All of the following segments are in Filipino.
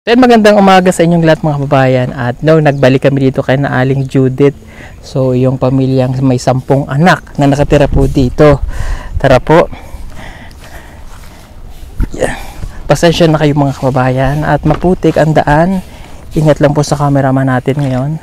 Then magandang umaga sa inyong lahat mga kababayan. At nagbalik kami dito kay na Aling Judith. So yung pamilyang may 10 anak na nakatira po dito. Tara po. Yeah. Pasensya na kayo mga kababayan at maputik ang daan. Ingat lang po sa cameraman natin ngayon.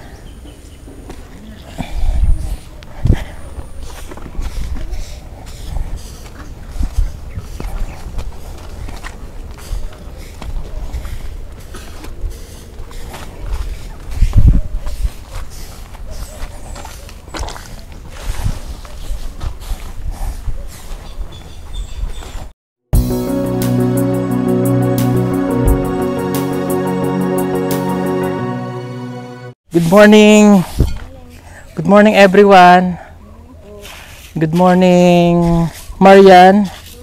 Good morning. Good morning everyone. Good morning Marian.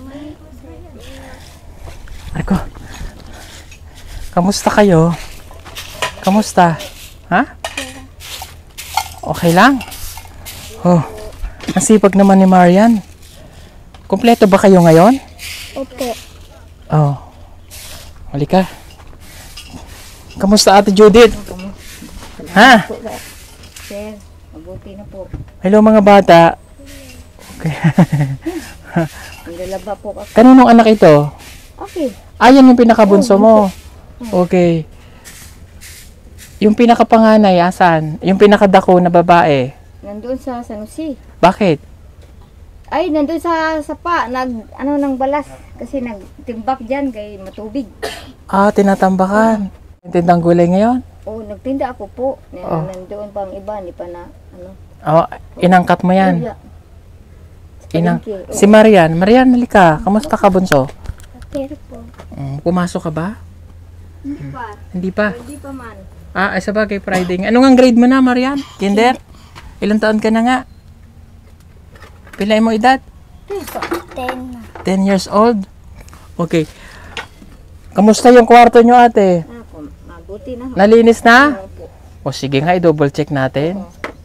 Marco. Kamusta kayo? Kamusta? Ha? Okay lang? Oh, nasipag naman ni Marian. Kompleto ba kayo ngayon? Opo. Oh. Halika. Kamusta Ate Judith? Ha? Sir, mabuti na po. Hello mga bata. Okay. Naglalaba po ako. Kaninong anak ito? Okay. Ayan yung pinakabunso mo. Okay. Yung pinakapanganay, asan? Yung pinakadako na babae. Nandun sa San Jose. Bakit? Ay, nandun sa sapa. Ng balas. Kasi nagtimbak dyan kay matubig. Ah, tinatambakan. Tindang gulay ngayon? Oo, nagtinda ako po. Oh. Nandoon pa ang iba, hindi pa na, Oh, inangkat mo yan. Wala. Inang Palengke, oo. si Marian. Marian, halika. Kamusta ka, bunso? Pero po. Pumasok ka ba? Hindi pa. Hindi pa. Hindi pa man. Ah, ay sabagay, Friday. Ano nga grade mo na, Marian? Kinder? Ilang taon ka na nga? Pilay mo edad? 10 10 years old? Okay. Kamusta yung kwarto nyo, ate? Mabuti na. Nalinis na? Opo. O sige nga, i-double check natin.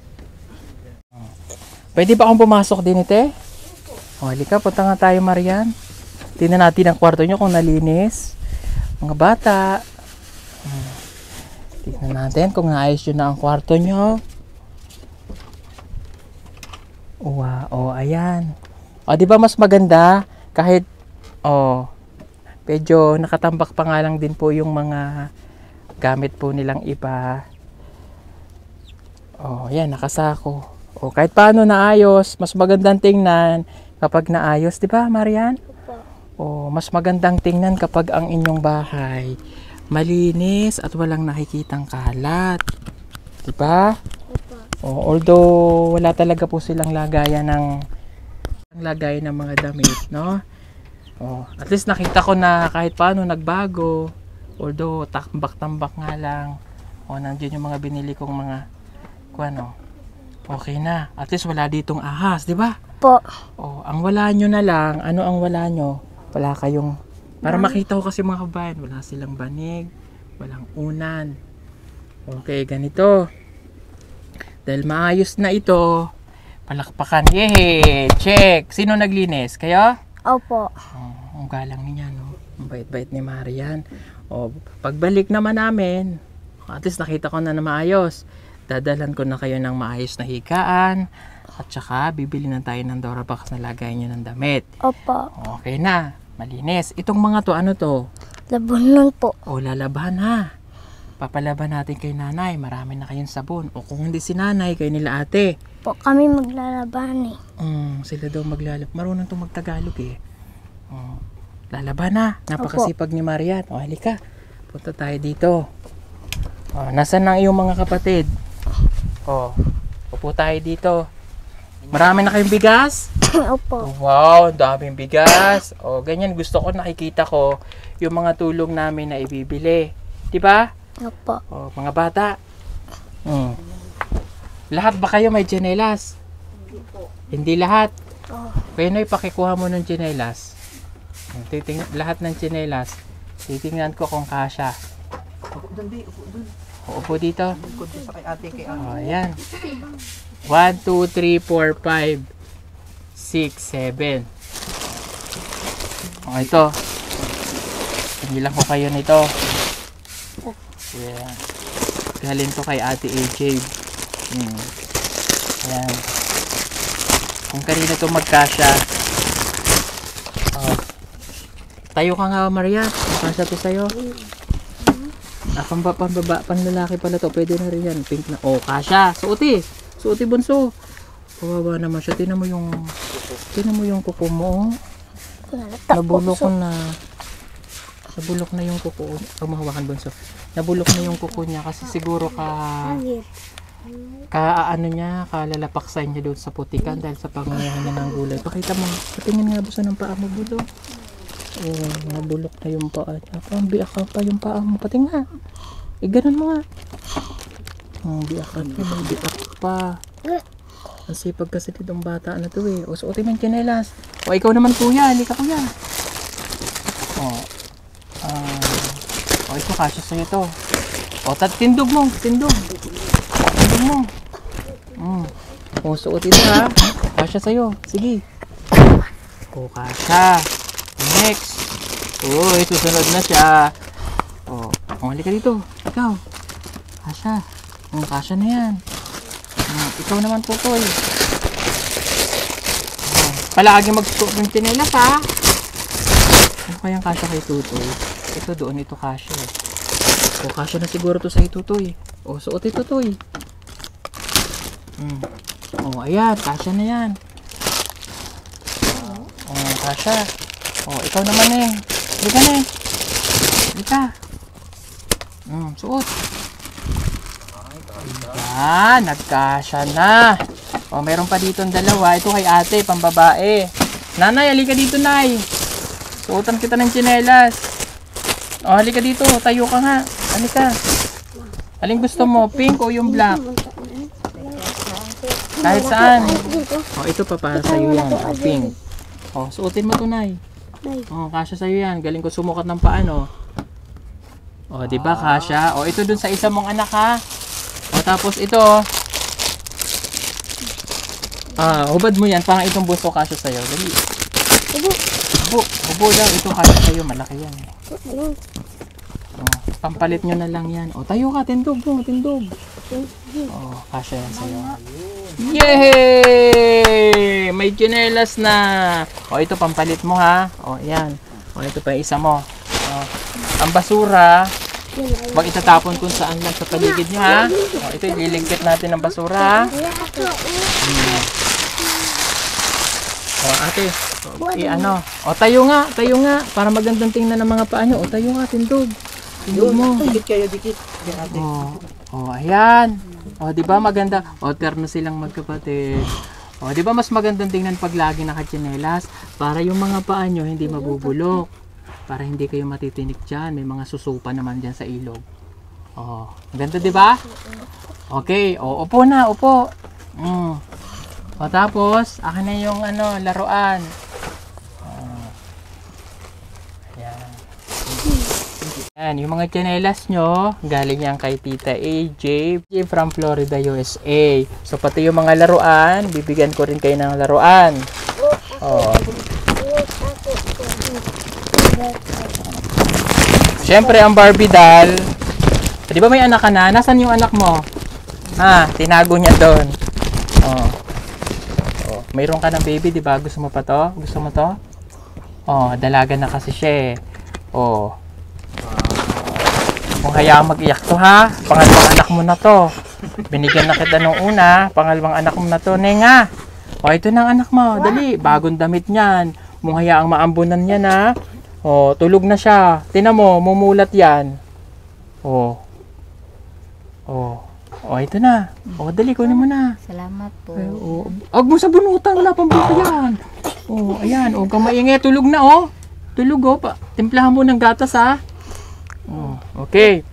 Pwede ba akong pumasok din ite? O halika, punta nga tayo Marian. Tingnan natin ang kwarto nyo kung nalinis. Mga bata. Tingnan natin kung naayos yun na ang kwarto nyo. Wow, o ayan. O di ba mas maganda kahit medyo nakatambak pa nga lang din po yung mga gamit po nilang iba. Oh, yan, nakasako. Oh, kahit paano naayos, mas magandang tingnan kapag naayos, 'di ba, Marian? Oh, mas magandang tingnan kapag ang inyong bahay malinis at walang nakikitang kalat. 'Di ba? Oh, although wala talaga po silang lagayan ng mga damit, no? Oh, at least nakita ko na kahit paano nagbago. Although tambak-tambak nga lang. O nandiyan yung mga binili kong mga okay na. At least wala ditong ahas, di ba? Po. O, ang wala nyo na lang, ano ang wala nyo? Wala kayong, para makita ko kasi mga kabayan, wala silang banig, walang unan. Okay, ganito. Dahil maayos na ito, palakpakan. Yehey! Check! Sino naglinis? Kayo? Opo. Ang galang niya, no? Ang bait-bait ni Marian. O, pagbalik naman namin, at least nakita ko na maayos. Dadalan ko na kayo ng maayos na higaan. At saka, bibili na tayo ng Durabox na lagay nyo ng damit. Opo. Okay na. Malinis. Itong mga to, ano to? Labunan po. O, lalaban ha. Papalaban natin kay nanay. Marami na kayong sabon. O kung hindi si nanay, kayo nila ate. Po kami maglalaban eh. Sila daw maglalab. Marunong itong magtagalog eh. Lalaban na. Napakasipag ni Marian. O, halika. Punta tayo dito. O, nasaan ang iyong mga kapatid? O, upo tayo dito. Marami na kayong bigas? Opo. Wow, daming bigas. O, ganyan. Gusto ko, nakikita ko yung mga tulong namin na ibibili. Diba? Opo. O, mga bata. Lahat ba kayo may tsinelas? Hindi po. Hindi lahat. Oh. Penoy, pakikuha mo ng tsinelas. Lahat ng tsinelas. Titingnan ko kung kasya. Upo dito. Oh, ayan. 1, 2, 3, 4, 5, 6, 7. Oh, ito. Hindi lang ko kayo nito. Ayan. Galing to kay Ate AJ. Ayan. Kung kanina to magkasya. Oh. Tayo ka nga, Maria. Magkasya to sa'yo. Panlalaki pala to. Pwede na rin yan. Pink na. Oh, kasya. Suoti. Suoti, bunso. Kawawa naman siya. Tinan mo yung kuko mo. Nabulok na. Nabulok na yung kuko. Mahawakan, bunso. Nabulok na yung kuko niya kasi siguro kalalapaksan niya doon sa putikan dahil sa pangunguhan niya ng gulay. Pakita mo. Patingin nga busa ng paa mo, bulo. Oh, nabulok na yung paa niya. Biakan pa yung paa mo. Pati nga. Ganun mo nga. Biakan pa. May biak pa. Ang sipag kasi ditong bata na to eh. O, suotin mo yung tsinelas. O, ikaw naman kuya. Halika kuya. O, ito kasya sa'yo to. O, tindog mo. Tindog mo. O, suotin mo ha. Kasya sa'yo. Sige. O, kasya. Next. Uy, susunod na siya. O, halika dito. Ikaw. Kasya. Kasya na yan. Ikaw naman po to eh. Palagi magsuot ng tsinelas ha. Ano kayang kasya kay Tutoy? Ito doon, ito kasya eh. O, kasya na siguro to sa Tutoy. O, suot ito Tutoy. O, ayan, kasya na yan. O, kasya. O, ikaw naman eh. Halika na eh. Halika. Suot. Ayan, nagkasya na. O, meron pa dito ang dalawa. Ito kay ate, pambabae. Nanay, halika dito, Nay. Suotan kita ng tsinelas. O, halika dito. Tayo ka nga. Halika. Aling gusto mo? Pink o yung black? Kahit saan. O, ito pa para sa'yo yan. O, pink. O, suotin mo to, Nay. O, kasya sa'yo yan. Galing ko sumukat ng paano. O, diba kasya? O, ito dun sa isa mong anak, ha? O, tapos ito. Hubad mo yan. Parang itong buso kasya sa'yo. Dali. Hubo daw. Ito kasya sa'yo. Malaki yan. O, pampalit nyo na lang yan. O, tayo ka. Tindog mo. Tindog. O, kasya yan sa'yo. Yay! May tsinelas na. O, ito pampalit mo ha. O, yan. O, ito pa isa mo. O, ang basura, wag itatapon kung saan lang sa paligid nyo ha. O, ito ililigpit natin ang basura ha. O, ate. O, tayo nga. Para magandang tingnan ng mga paa nyo. O, tayo nga. Tindog. Tindog mo. Dikit kayo, dikit. O, ayan. O, di ba maganda? O, terno silang magkapatid. O, di ba mas magandang tingnan pag lagi nakatsinelas para yung mga paa nyo hindi mabubulok. Para hindi kayo matitinik dyan. May mga susupa naman dyan sa ilog. O, ganda di ba? Okay, o, upo na, upo. O, tapos, akin na yung laruan. Ayan, yung mga tsinelas nyo, galing yan kay Tita AJ from Florida, USA. So, pati yung mga laruan, bibigyan ko rin kayo ng laruan. Oh. Siyempre, ang Barbie doll. Di ba may anak ka na? Nasaan yung anak mo? Tinago niya doon. Oh. Mayroon ka ng baby, di ba? Gusto mo pa to? Gusto mo to? Oh, dalaga na kasi siya eh. Oh. Kung hayaan mag-iyak to ha, pangalawang anak mo na to. Binigyan na kita nung una, pangalawang anak mo na to, Nenga. O, ito na ang anak mo, dali, bagong damit niyan. Kung hayaang maambunan niya na, o, tulog na siya. Tingnan mo, mumulat yan. O, ito na. O, dali, kunin mo na. Salamat po. Huwag mo sa bunutan, wala pang buka yan. O, ayan, huwag kang maingay, tulog na o. Tulog o, timplahan mo ng gatas ha. Okay.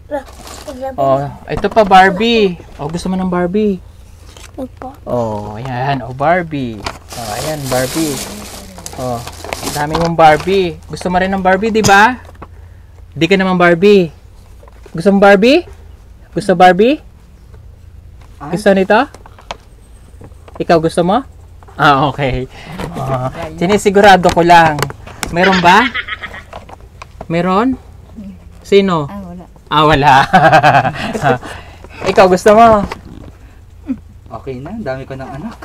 Ito pa Barbie. Gusto mo ng Barbie? Ayan. Barbie. Ayan, Barbie. Ang dami mong Barbie. Gusto mo rin ng Barbie, di ba? Di ka naman Barbie. Gusto mo Barbie? Gusto Barbie? Gusto nito? Ikaw gusto mo? Okay. Sinisigurado ko lang. Meron ba? Meron? Sino? Wala. Ah, wala. Ikaw, gusto mo? Okay na, dami ko ng anak.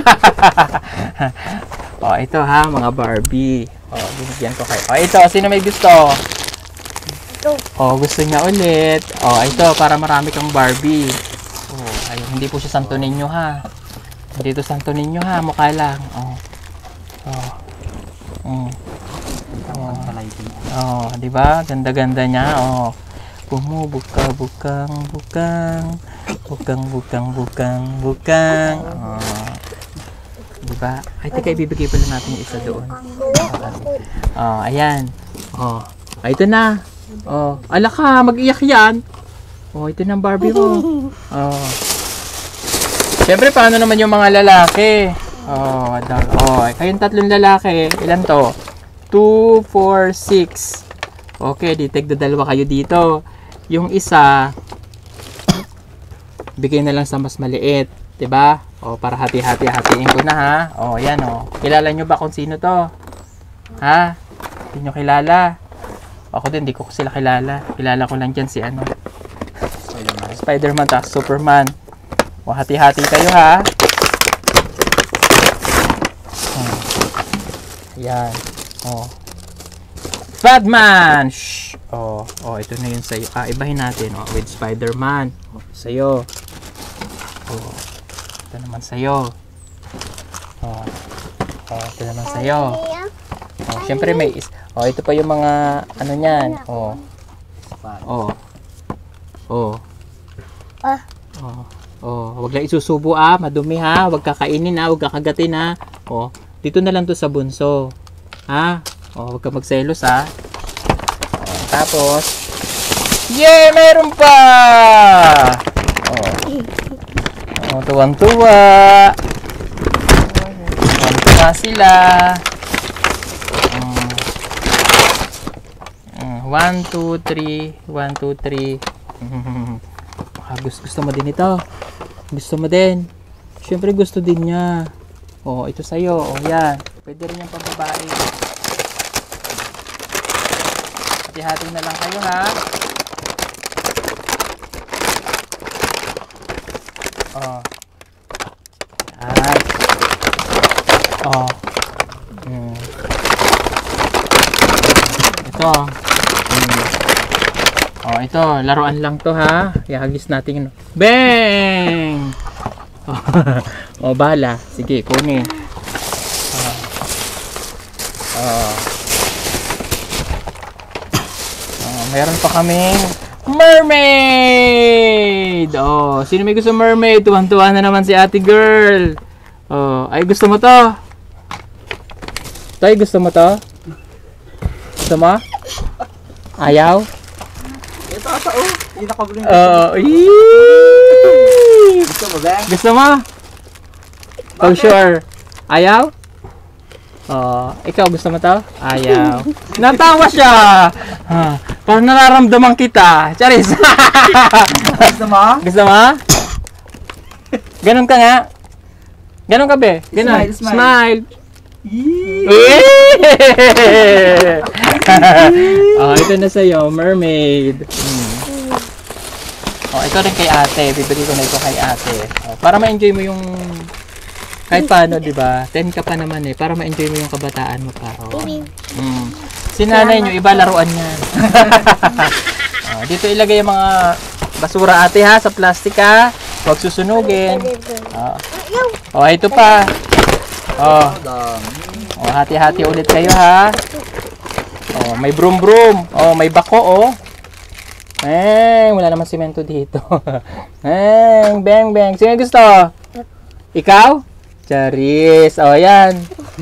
Oh, ito ha, mga Barbie. Oh, binigyan ko kayo. Oh, ito, sino may gusto? Oh, gusto niya ulit. Oh, ito, para marami kang Barbie. Oh, ayun, hindi po siya Santo Niño ha. Hindi ito Santo Niño ha, mukha lang. Oh. Oh. Oh, di ba? Ganda-ganda niya. Oh. Bumubuka, bukang. Bukang. Oh. Di ba? Ay, teka, ibibigay pala natin yung isa doon. Oh, ayan. Oh. Ay, ito na. Oh, ala ka, mag-iyak yan. Oh, ito na ang Barbie mo. Oh. Siyempre, paano naman yung mga lalaki? Oh, kayong tatlong lalaki. Ilan to? 2, 4, 6. Okay, tigda dalawa kayo dito. Yung isa, bigay na lang sa mas maliit. Diba? O, para hati-hatiin ko na ha. O, yan o. Kilala nyo ba kung sino to? Ha? Hindi nyo kilala? Ako din, hindi ko sila kilala. Kilala ko lang dyan si ano. Spider-Man ta, Superman. O, hati-hati kayo ha. Yan. O. Batman! Shh! O, ito na yun sa'yo. Ibahin natin. O, with Spider-Man. O, sa'yo. O. Ito naman sa'yo. Oh. Ito naman sa'yo. Siyempre may ito pa yung mga ano niyan. Wag lang isusubo madumi ha. Wag kakainin ha, wag kakagatin ha. Dito na lang to sa bunso. Ha? Wag ka magselos ha. Tapos yay, meron pa! Tuwang-tuwa. Tuwang-tuwa sila. 1, 2, 3. 1, 2, 3. Gusto mo din ito. Gusto mo din. Siyempre gusto din niya. Ito sa'yo. Yan. Pwede rin yung pambabae. Hati-hati na lang kayo ha. Ito, laruan lang to ha. Ihagis natin. Bang! Bala. Sige, kunin. Meron pa kaming mermaid! Sino may gusto mermaid? Tuwan-tuwa na naman si ate girl. Ay gusto mo to? Tay, gusto mo to? Gusto mo? Ayaw? Ito ata hindi nakaguling. Gusto mo ba? Gusto mo? Oh sure. Ayaw? Ikaw gusto mo to? Ayaw. Natawa siya! Parang nararamdaman kita. Charis! Gusto mo? Gusto mo? Ganon ka nga. Ganon ka be. Ganon. Smile. Ito na sa'yo. Mermaid. Ito rin kay ate. Bibili ko na ito kay ate. Para ma-enjoy mo yung kahit paano, di ba? 10 ka pa naman eh. Para ma-enjoy mo yung kabataan mo pa. Si nanay nyo, iba laruan yan. Dito ilagay yung mga basura ate ha, sa plastic ha. Huwag susunugin. Ito pa. Hati-hati ulit kayo ha. May broom-broom. May bako wala naman simento dito. Bang. Sino gusto? Ikaw? Charis. Yan.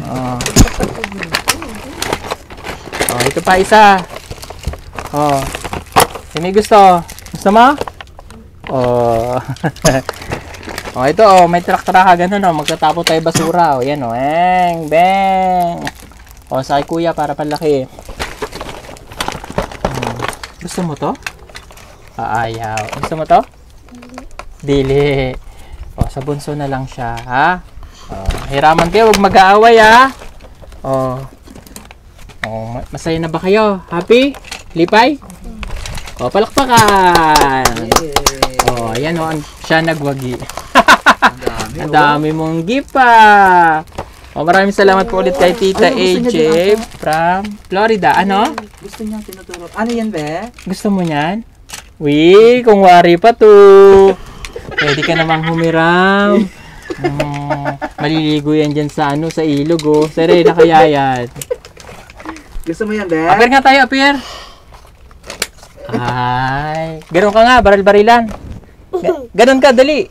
Ito pa isa. Sino gusto? Gusto mo? Ito may trak-traka ganun magtatapo tayo basura. Yan bang. Sa kay kuya para palaki. Gusto mo to? Ayaw. Gusto mo to? Dili. Sa bunso na lang siya, ha? Hiraman kayo, huwag mag-aaway, ha? Masaya na ba kayo? Happy? Lipay? O, palakpakan. Yay! O, ayan o, siya nagwagi. Ang dami, Ang dami mong gift pa. O, maraming salamat po ulit kay Tita Ay, gusto AJ niya din from Florida. Ano? Gusto niyang tinuturo. Ano yan, be? Gusto mo yan? Uy, kung wari pa to. Pwede ka namang humiram. Maliligo yan dyan sa sa ilog oh. Serena kaya yan. Gusto mo yan, be? Apir nga tayo, apir. Ay, ganun ka nga, baril-barilan. Ganun ka, dali.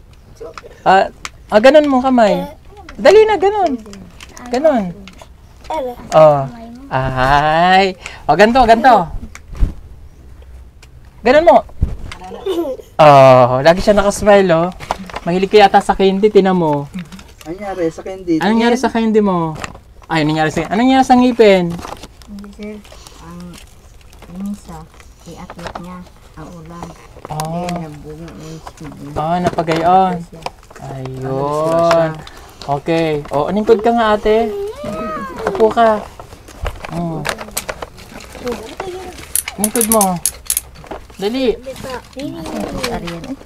Ganun mo kamay. Dali na, ganun. Ganun. Oh. Ay. O, ganto, ganto. Ganun mo. Oh, lagi siya nakasmile, oh. Mahilig ka yata sa candy, tinan mo. Ano nangyari sa candy? Anong nangyari sa candy mo? Ay, anong nangyari sa ngipin? Hindi sir, ang isa, i-atlet niya ang ulam. Oh. Nabunga na yung skin. Napagayon. Ayun. Okay. O, aningkod ka nga, ate. Upo ka. Aningkod mo. Dali. Ariyan eh.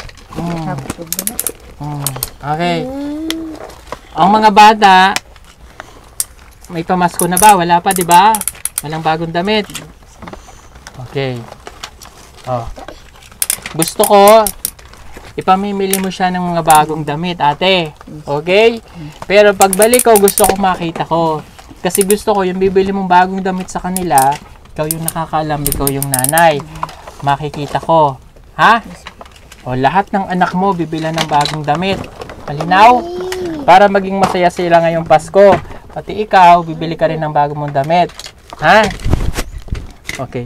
Okay. Ang mga bata, may pamasko na ba? Wala pa, di ba? Walang bagong damit. Okay. Oh. Gusto ko, ipamimili mo siya ng mga bagong damit, ate. Okay? Pero pagbalik ko, gusto ko makita ko. Kasi gusto ko, yung bibili mong bagong damit sa kanila, ikaw yung nakakaalam, ikaw yung nanay. Makikita ko. Ha? O lahat ng anak mo, bibilan ng bagong damit. Malinaw? Para maging masaya sila ngayong Pasko. Pati ikaw, bibili ka rin ng bagong mong damit. Ha? Okay.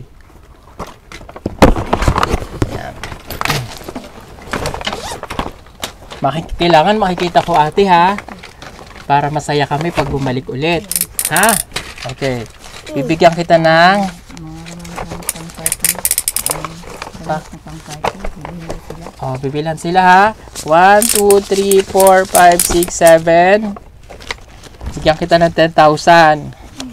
Kailangan makikita ko ate ha. Para masaya kami pag bumalik ulit. Ha? Okay. Bibigyan kita ng bibilan sila ha. 1, 2, 3, 4, 5, 6, 7. Bigyan kita ng 10,000.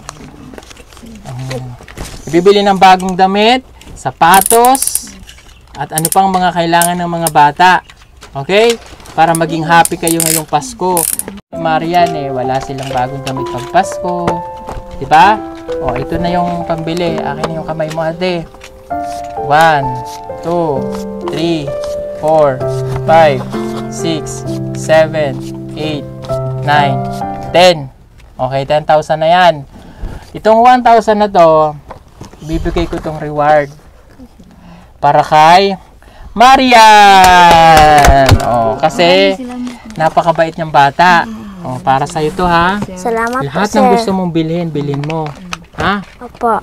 Bibili ng bagong damit, sapatos, at ano pang mga kailangan ng mga bata. Okay? Para maging happy kayo ngayong Pasko. Marian wala silang bagong damit pag Pasko. Diba? O, ito na yung pambili. Akin na yung kamay mo ate. 1, 2, 3, 4, 5, 6, 7, 8, 9, 10. Okay, 10,000 na yan. Itong 1,000 na to, bibigay ko itong reward. Para kay Marian! Oh, kasi napakabait niyang bata. Oh, para sa ito ha. Salamat Lahat po, ng sir. gusto mong bilhin mo. Ha? Opo.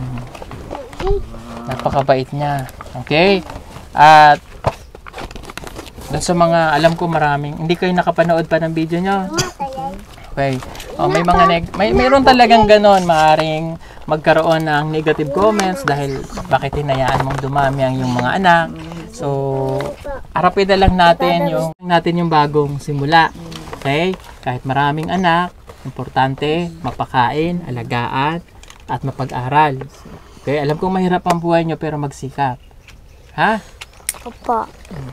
Napakabait niya. Okay? At doon sa mga, alam ko maraming, hindi kayo nakapanood pa ng video niyo. Okay. Oh, may mga mayroon talagang ganon, maaring magkaroon ng negative comments dahil bakit hinayaan mong dumami ang yung mga anak. So, harapin na lang natin yung bagong simula. Okay? Kahit maraming anak, importante mapakain, alagaan, at mapag-aral. Okay? Alam kong mahirap ang buhay nyo pero magsikap. Ha? Opo.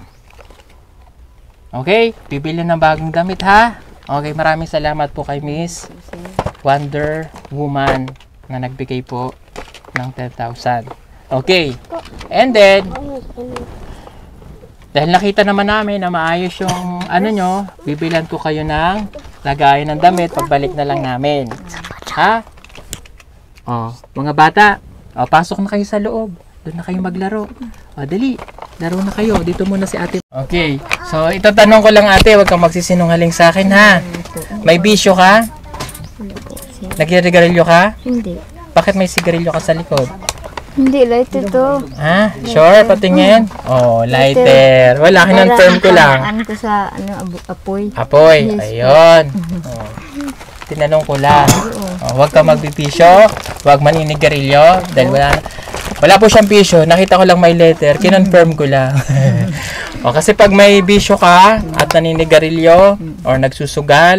Okay? Bibili ng bagong damit ha? Okay, maraming salamat po kay Miss Wonder Woman na nagbigay po ng 10,000. Okay. And then, dahil nakita naman namin na maayos yung nyo, bibilan ko kayo ng lagayan ng damit pagbalik na lang namin. Ha? Oh, mga bata, pasok na kayo sa loob. Doon na kayo maglaro. Dali, laro na kayo. Dito muna si ate. Okay, so itatanong ko lang ate, huwag kang magsisinungaling sa akin ha. May bisyo ka? Nagre-regarilyo ka? Hindi. Bakit may sigarilyo ka sa likod? Hindi, light ito. Ha? Sure, patingin? Oh, lighter. Wala, kinonfirm ko lang. Ano ko sa, apoy. Apoy, ayun. Oh. Tinanong ko lang. Huwag kang magbibisyo, huwag maninigarilyo, dahil wala po siyang bisyo. Nakita ko lang may letter, kinonfirm ko lang. Kasi pag may bisyo ka at naninigarilyo or nagsusugal,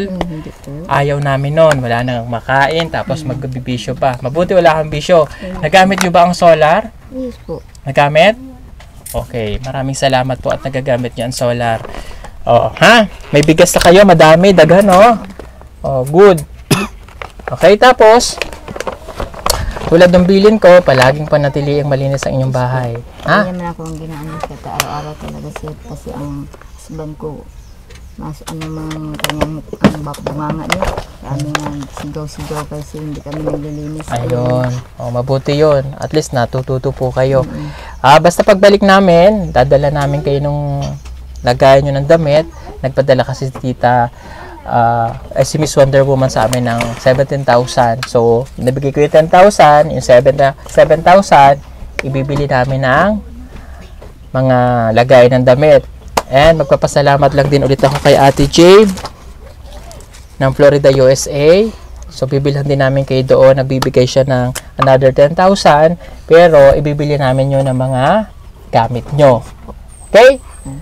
Hindi po. Ayaw namin nun. Wala nang makain, tapos magbibisyo pa. Mabuti wala kang bisyo. Nagamit nyo ba ang solar? Yes po. Nagamit? Okay, maraming salamat po at nagagamit nyo ang solar. Oh, ha? May bigas na kayo, madami, daghan, oh. Oh, good. Okay, tapos, tulad ng bilin ko, palaging panatili ang malinis ang inyong bahay. Ha? Kaya naman ako ang ginaan siya. Araw-araw talaga siya. Kasi ang husband ko, mas ano mang kanyang ang bunganga niya. Kami nga sigaw-sigaw kasi hindi kami naglilinis. Ayun. Oh, mabuti yun. At least natututo po kayo. Basta pagbalik namin, dadala namin kayo nung lagayan nyo ng damit. Nagpadala kasi si tita, si Miss Wonder Woman sa amin ng 17,000. So, nabigay ko yung 10,000, yung 7,000, ibibili namin ng mga lagay ng damit. And magpapasalamat lang din ulit ako kay Ate Jade ng Florida, USA. So, bibilhan din namin kayo doon. Nagbibigay siya ng another 10,000. Pero, ibibili namin yun ng mga gamit nyo. Okay?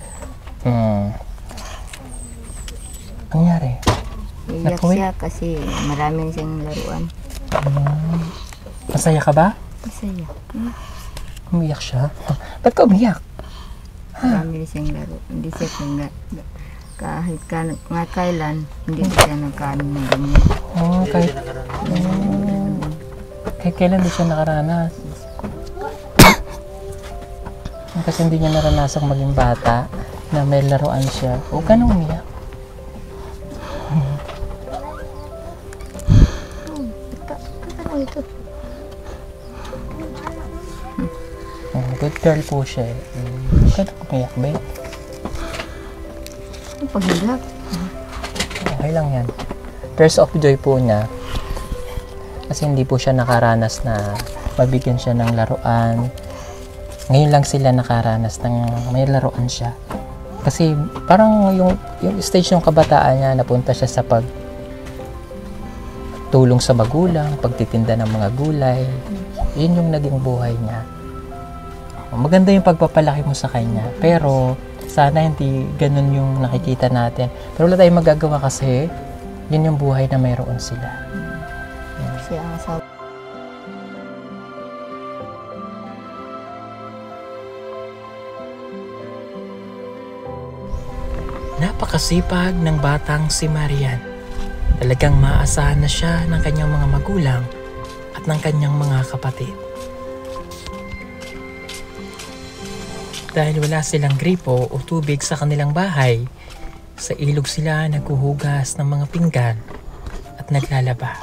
Ang nangyari? Iyak Napuwi? siya kasi marami siyang laruan. Masaya ka ba? Masaya. Umiyak siya? Ba't ka umiyak? Marami siyang laro. Hindi siya kahit nga kailan, hindi siya nagkaano ng ganyan. Oh, kahit kailan di siya nakaranas? Kasi hindi niya naranasang maging bata na may laruan siya. Huwag ka nang umiyak. Good girl po siya eh. Huwag ka nang umiyak, babe. Paghilak. Okay lang yan. Tears of joy po niya. Kasi hindi po siya nakaranas na mabigyan siya ng laruan. Ngayon lang sila nakaranas ng may laruan siya. Kasi parang yung stage ng kabataan niya, napunta siya sa tulong sa magulang, pagtitinda ng mga gulay. Yun yung naging buhay niya. Maganda yung pagpapalaki mo sa kanya. Pero sana hindi ganun yung nakikita natin. Pero wala tayong magagawa kasi yun yung buhay na mayroon sila. Siya ang asawa. Napakasipag ng batang si Marian. Talagang maaasahan na siya ng kanyang mga magulang at ng kanyang mga kapatid. Dahil wala silang gripo o tubig sa kanilang bahay, sa ilog sila naghuhugas ng mga pinggan at naglalaba.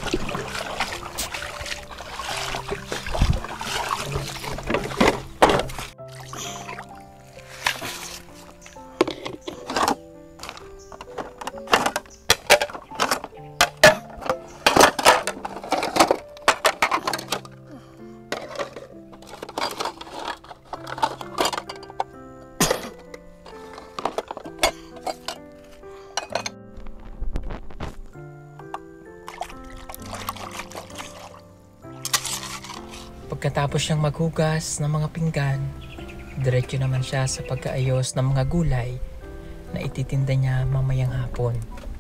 Pagkatapos siyang maghugas ng mga pinggan, diretso naman siya sa pagkaayos ng mga gulay na ititinda niya mamayang hapon.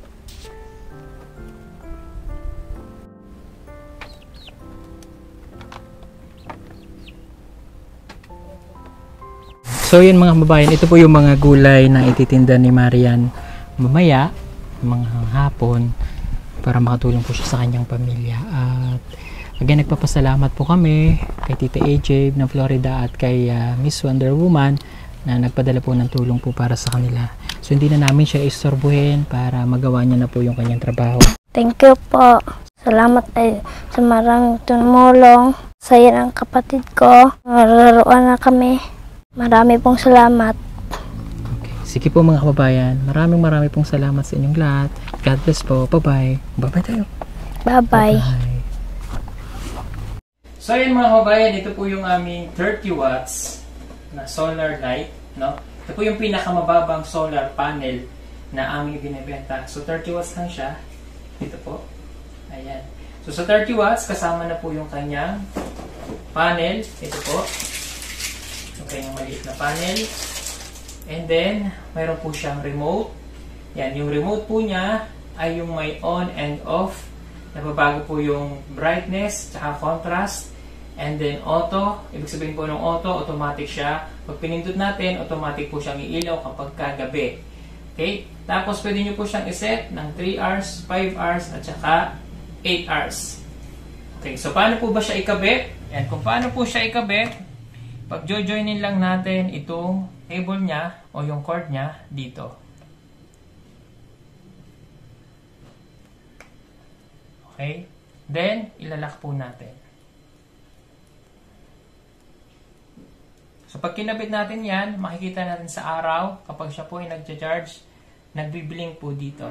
So yun mga kababayan, ito po yung mga gulay na ititinda ni Marian mamaya, mga hapon, para makatulong po siya sa kanyang pamilya. At again, nagpapasalamat po kami kay Tita AJ ng Florida at kay Miss Wonder Woman na nagpadala po ng tulong po para sa kanila. So hindi na namin siya istorbuhin para magawa niya na po yung kanyang trabaho. Thank you po. Salamat ay sa maraming tumulong. Saya ng kapatid ko. Nalaruan na kami. Marami pong salamat. Okay. Sige po mga kababayan, maraming pong salamat sa inyong lahat. God bless po. Bye-bye. Bye-bye tayo. Bye-bye. Bye. So yun mga kababayan, ito po yung aming 30 watts na solar light, no? Ito po yung pinakamababang solar panel na aming binibenta. So 30 watts lang siya. Ito po. Ayan. So sa 30 watts, kasama na po yung kanyang panel. Ito po. Yung kanyang maliit na panel. And then, mayroon po siyang remote. Yan, yung remote po niya, ay yung may on and off. Nababago po yung brightness, tsaka contrast. And then auto, ibig sabihin po ng auto, automatic siya. Pag pinindot natin, automatic po siyang iilaw kapag kagabi. Okay? Tapos pwede nyo po siyang iset ng 3 hours, 5 hours, at saka 8 hours. Okay, so paano po ba siya ikabit? Yan, kung paano po siya ikabit, pag jojoinin lang natin itong cable niya o yung cord niya dito. Okay? Then, ilalak po natin. So, pag kinabit natin yan, makikita natin sa araw, kapag siya po ay nagcha-charge, nagbiblink po dito.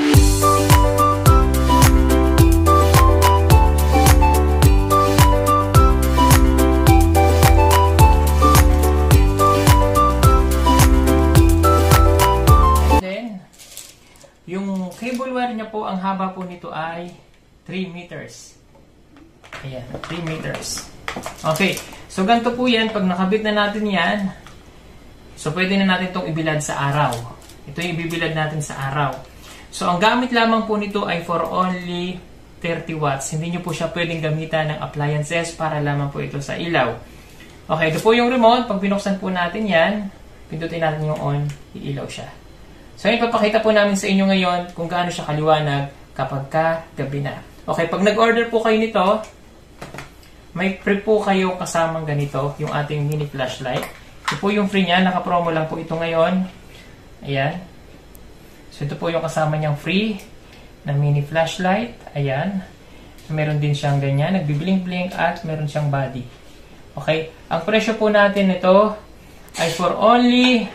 And then, yung cable wire niya po, ang haba po nito ay 3 meters. Ayan, 3 meters. Okay, so ganito po yan. Pag nakabit na natin yan, so pwede na natin itong ibilad sa araw. Ito yung ibibilad natin sa araw. So ang gamit lamang po nito ay for only 30 watts. Hindi nyo po siya pwedeng gamitan ng appliances para lamang po ito sa ilaw. Okay, ito po yung remote. Pag binuksan po natin yan, pindutin natin yung on, iilaw siya. So yun, papakita po namin sa inyo ngayon kung gaano siya kaliwanag kapag gabi na. Okay, pag nag-order po kayo nito, may free po kayo kasamang ganito, yung ating mini flashlight. Ito po yung free niya, naka-promo lang po ito ngayon. Ayan. So ito po yung kasama niyang free na mini flashlight. Ayan. So meron din siyang ganyan, nagbiblink-blink at meron siyang body. Okay, ang presyo po natin ito ay for only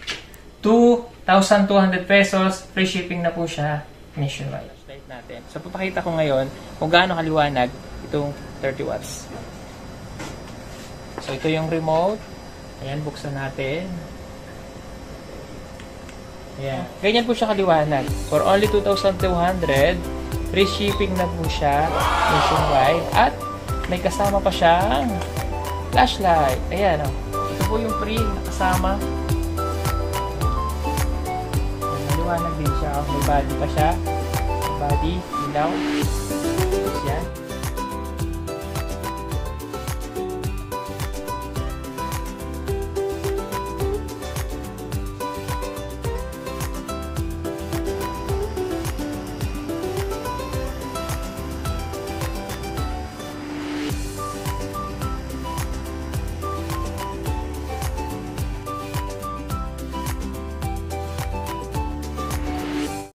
2,200 pesos. Free shipping na po siya nationwide. Natin. So, papakita ko ngayon kung gaano kaliwanag itong 30 watts. So, ito yung remote. Ayan, buksan natin. Ayan. Ganyan po siya kaliwanag. For only 2,200, free shipping na po siya nationwide. At may kasama pa siyang flashlight. Ayan, oh. Ito po yung free na kasama. Ayan, maliwanag din siya. May body pa siya. Body, ilaw.